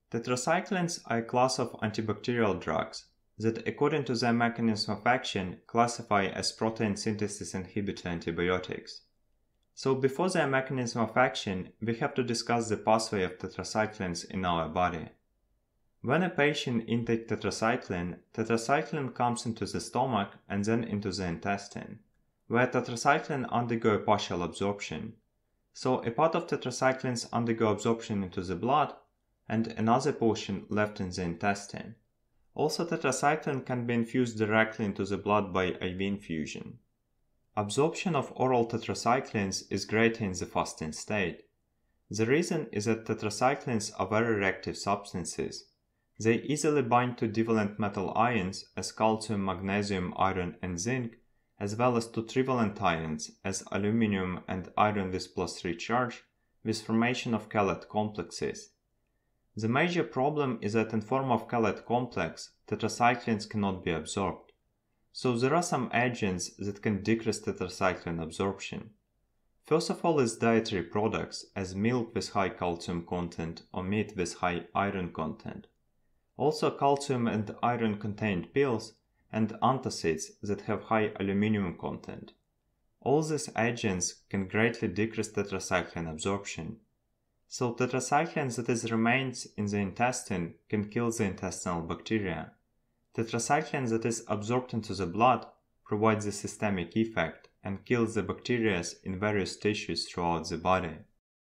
Tetracyclines are a class of antibacterial drugs that, according to their mechanism of action, classify as protein synthesis inhibitor antibiotics. So before their mechanism of action, we have to discuss the pathway of tetracyclines in our body. When a patient intakes tetracycline comes into the stomach and then into the intestine, where tetracycline undergo partial absorption. So a part of tetracyclines undergo absorption into the blood and another portion left in the intestine. Also, tetracycline can be infused directly into the blood by IV infusion. Absorption of oral tetracyclines is greater in the fasting state. The reason is that tetracyclines are very reactive substances. They easily bind to divalent metal ions as calcium, magnesium, iron, and zinc, as well as to trivalent ions as aluminum and iron with +3 charge, with formation of chelate complexes. The major problem is that in form of chelate complex, tetracyclines cannot be absorbed. So there are some agents that can decrease tetracycline absorption. First of all is dietary products, as milk with high calcium content or meat with high iron content. Also calcium and iron contained pills and antacids that have high aluminum content. All these agents can greatly decrease tetracycline absorption. So tetracycline that remains in the intestine can kill the intestinal bacteria. Tetracycline that is absorbed into the blood provides a systemic effect and kills the bacteria in various tissues throughout the body.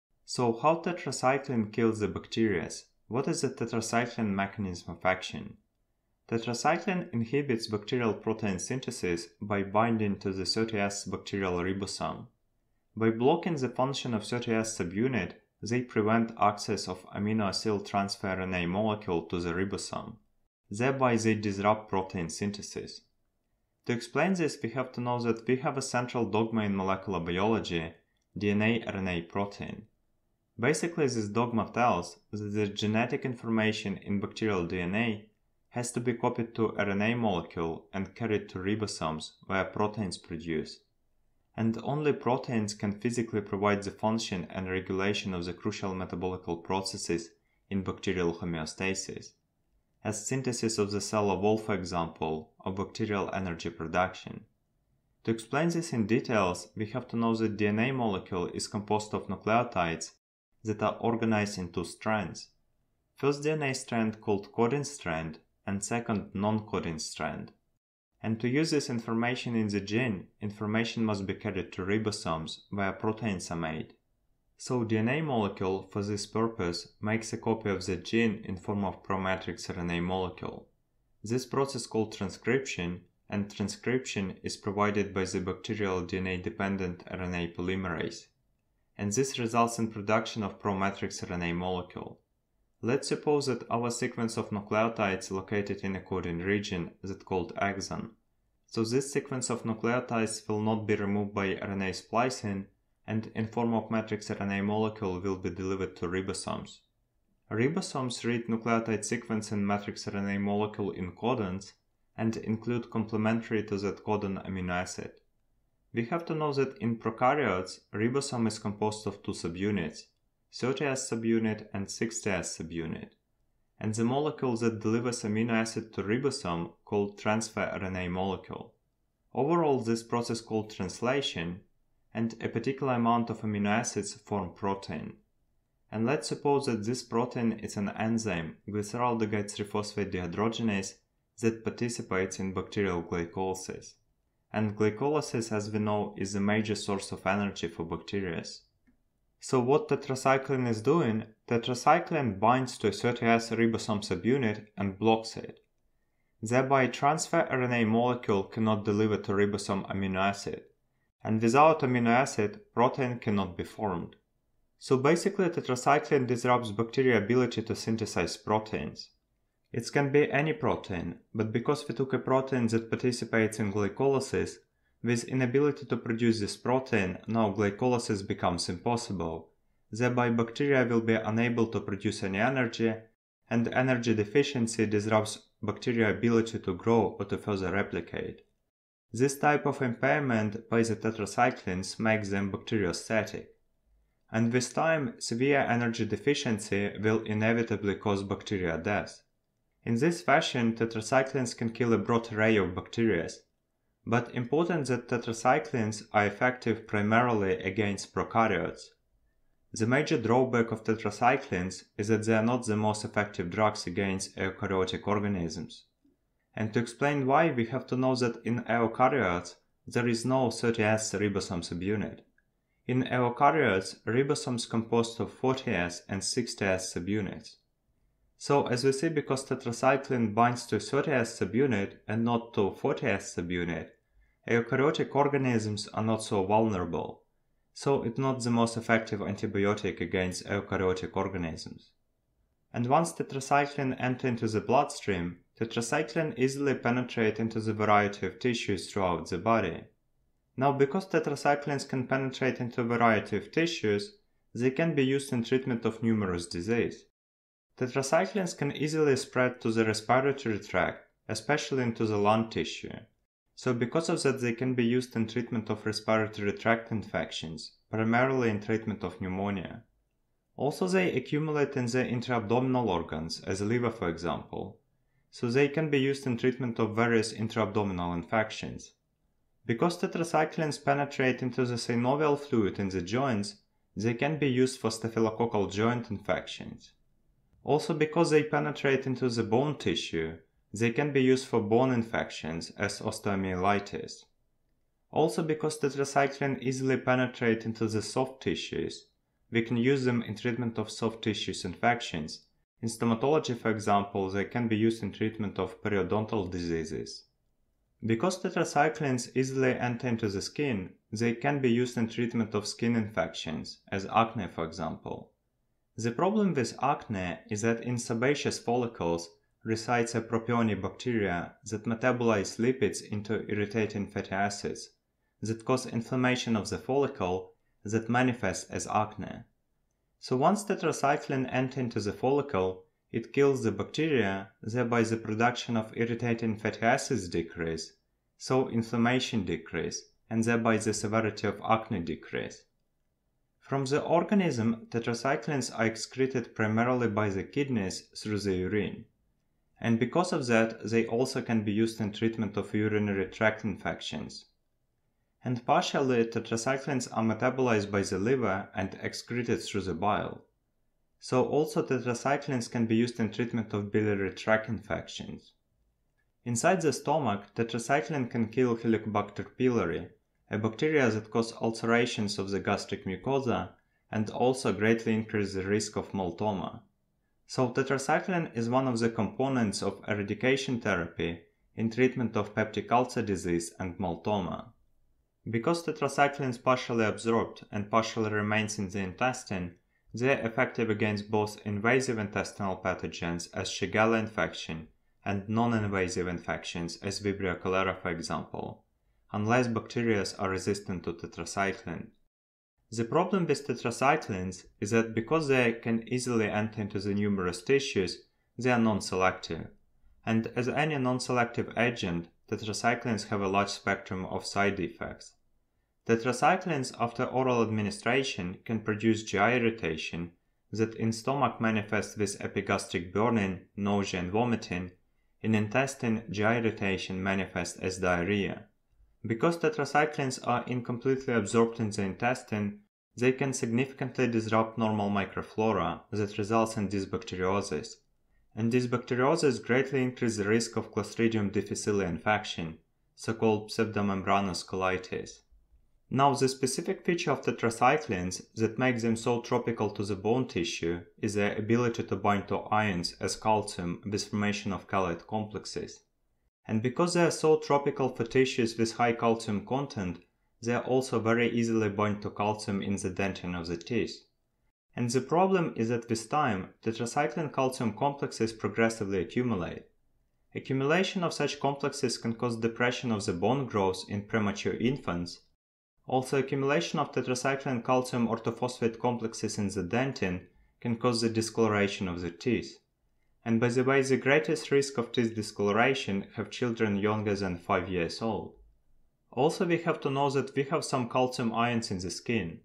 So how tetracycline kills the bacteria? What is the tetracycline mechanism of action? Tetracycline inhibits bacterial protein synthesis by binding to the 30S bacterial ribosome. By blocking the function of 30S subunit, they prevent access of amino-acyl transfer RNA molecule to the ribosome. Thereby they disrupt protein synthesis. To explain this, we have to know that we have a central dogma in molecular biology, DNA, RNA, protein. Basically, this dogma tells that the genetic information in bacterial DNA has to be copied to RNA molecule and carried to ribosomes where proteins produce. And only proteins can physically provide the function and regulation of the crucial metabolical processes in bacterial homeostasis, as synthesis of the cell wall, for example, or bacterial energy production. To explain this in details, we have to know that DNA molecule is composed of nucleotides that are organized in two strands. First DNA strand called coding strand and second non-coding strand. And to use this information in the gene, information must be carried to ribosomes where proteins are made. So DNA molecule for this purpose makes a copy of the gene in form of pro-matrix RNA molecule. This process called transcription, and transcription is provided by the bacterial DNA-dependent RNA polymerase. And this results in production of pro-matrix RNA molecule. Let's suppose that our sequence of nucleotides located in a coding region that's called exon. So this sequence of nucleotides will not be removed by RNA splicing and in form of matrix RNA molecule will be delivered to ribosomes. Ribosomes read nucleotide sequence and matrix RNA molecule in codons and include complementary to that codon amino acid. We have to know that in prokaryotes, ribosome is composed of two subunits, 30S subunit and 60S subunit, and the molecule that delivers amino acid to ribosome called transfer RNA molecule. Overall, this process called translation, and a particular amount of amino acids form protein. And let's suppose that this protein is an enzyme, glyceraldehyde 3-phosphate dehydrogenase, that participates in bacterial glycolysis. And glycolysis, as we know, is a major source of energy for bacteria. So what tetracycline is doing? Tetracycline binds to a 30S ribosome subunit and blocks it. Thereby, transfer RNA molecule cannot deliver to ribosome amino acid, and without amino acid, protein cannot be formed. So basically, tetracycline disrupts bacteria's ability to synthesize proteins. It can be any protein, but because we took a protein that participates in glycolysis, with inability to produce this protein, now glycolysis becomes impossible. Thereby bacteria will be unable to produce any energy, and energy deficiency disrupts bacteria's ability to grow or to further replicate. This type of impairment by the tetracyclines makes them bacteriostatic. and with time, severe energy deficiency will inevitably cause bacteria death. In this fashion, tetracyclines can kill a broad array of bacteria, but important that tetracyclines are effective primarily against prokaryotes. The major drawback of tetracyclines is that they are not the most effective drugs against eukaryotic organisms. And to explain why, we have to know that in eukaryotes there is no 30S ribosome subunit. In eukaryotes, ribosomes composed of 40S and 60S subunits. So as we see, because tetracycline binds to 30S subunit and not to 40S subunit, eukaryotic organisms are not so vulnerable. So it's not the most effective antibiotic against eukaryotic organisms. And once tetracycline enters into the bloodstream, tetracycline easily penetrates into the variety of tissues throughout the body. Now, because tetracyclines can penetrate into a variety of tissues, they can be used in treatment of numerous diseases. Tetracyclines can easily spread to the respiratory tract, especially into the lung tissue. So because of that, they can be used in treatment of respiratory tract infections, primarily in treatment of pneumonia. Also, they accumulate in the intra-abdominal organs, as liver for example, so they can be used in treatment of various intra-abdominal infections. Because tetracyclines penetrate into the synovial fluid in the joints, they can be used for staphylococcal joint infections. Also, because they penetrate into the bone tissue, they can be used for bone infections as osteomyelitis. Also, because tetracycline easily penetrate into the soft tissues, we can use them in treatment of soft tissues infections. In stomatology, for example, they can be used in treatment of periodontal diseases. Because tetracyclines easily enter into the skin, they can be used in treatment of skin infections, as acne for example. The problem with acne is that in sebaceous follicles resides a propionibacteria that metabolize lipids into irritating fatty acids that cause inflammation of the follicle that manifests as acne. So once tetracycline enters into the follicle, it kills the bacteria, thereby the production of irritating fatty acids decrease, so inflammation decrease, and thereby the severity of acne decrease. From the organism, tetracyclines are excreted primarily by the kidneys through the urine. And because of that, they also can be used in treatment of urinary tract infections. And partially, tetracyclines are metabolized by the liver and excreted through the bile. So also tetracyclines can be used in treatment of biliary tract infections. Inside the stomach, tetracycline can kill Helicobacter pylori, a bacteria that cause ulcerations of the gastric mucosa and also greatly increase the risk of maltoma. So tetracycline is one of the components of eradication therapy in treatment of peptic ulcer disease and maltoma. Because tetracycline is partially absorbed and partially remains in the intestine, they are effective against both invasive intestinal pathogens as Shigella infection and non-invasive infections as Vibrio cholera for example, unless bacteria are resistant to tetracycline. The problem with tetracyclines is that because they can easily enter into the numerous tissues, they are non-selective. And as any non-selective agent, tetracyclines have a large spectrum of side effects. Tetracyclines after oral administration can produce GI irritation that in stomach manifests with epigastric burning, nausea and vomiting. In intestine, GI irritation manifests as diarrhea. Because tetracyclines are incompletely absorbed in the intestine, they can significantly disrupt normal microflora that results in dysbacteriosis. And dysbacteriosis greatly increases the risk of Clostridium difficile infection, so-called pseudomembranous colitis. Now, the specific feature of tetracyclines that makes them so tropical to the bone tissue is their ability to bind to ions as calcium with formation of chalide complexes. And because they are so tropical for tissues with high calcium content, they are also very easily bound to calcium in the dentin of the teeth. And the problem is that with time, tetracycline calcium complexes progressively accumulate. Accumulation of such complexes can cause depression of the bone growth in premature infants. Also, accumulation of tetracycline calcium orthophosphate complexes in the dentin can cause the discoloration of the teeth. And by the way, the greatest risk of teeth discoloration have children younger than 5 years old. Also, we have to know that we have some calcium ions in the skin,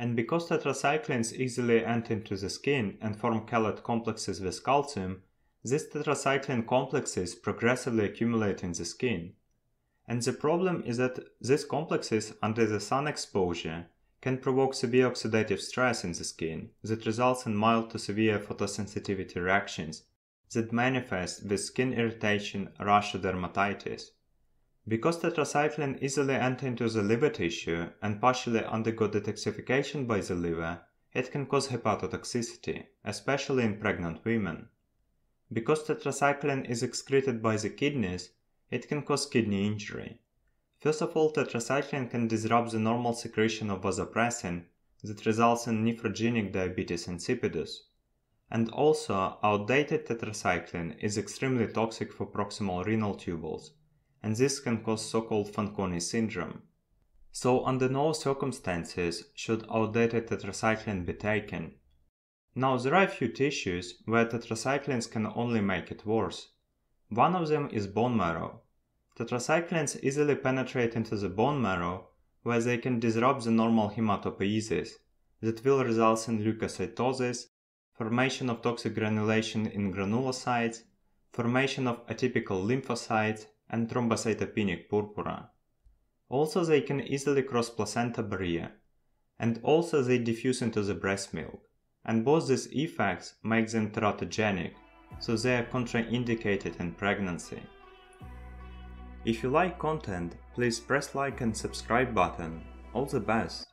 And because tetracyclines easily enter into the skin and form chelate complexes with calcium, these tetracycline complexes progressively accumulate in the skin. And the problem is that these complexes under the sun exposure can provoke severe oxidative stress in the skin that results in mild to severe photosensitivity reactions that manifest with skin irritation, rash, or dermatitis. Because tetracycline easily enter into the liver tissue and partially undergo detoxification by the liver, it can cause hepatotoxicity, especially in pregnant women. Because tetracycline is excreted by the kidneys, it can cause kidney injury. First of all, tetracycline can disrupt the normal secretion of vasopressin that results in nephrogenic diabetes insipidus. And also, outdated tetracycline is extremely toxic for proximal renal tubules, and this can cause so-called Fanconi syndrome. So under no circumstances should outdated tetracycline be taken. Now there are a few tissues where tetracyclines can only make it worse. One of them is bone marrow. Tetracyclines easily penetrate into the bone marrow where they can disrupt the normal hematopoiesis that will result in leukocytosis, formation of toxic granulation in granulocytes, formation of atypical lymphocytes, and thrombocytopenic purpura. Also they can easily cross placenta barrier, and also they diffuse into the breast milk, and both these effects make them teratogenic, so they are contraindicated in pregnancy. If you like content, please press like and subscribe button. All the best!